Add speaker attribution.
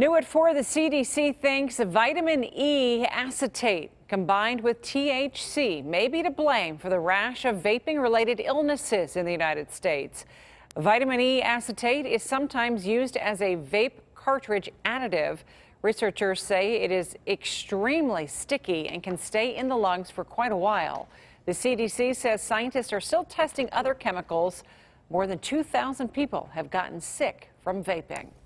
Speaker 1: New at 4, the CDC thinks vitamin E acetate combined with THC may be to blame for the rash of vaping-related illnesses in the United States. Vitamin E acetate is sometimes used as a vape cartridge additive. Researchers say it is extremely sticky and can stay in the lungs for quite a while. The CDC says scientists are still testing other chemicals. More than 2,000 people have gotten sick from vaping.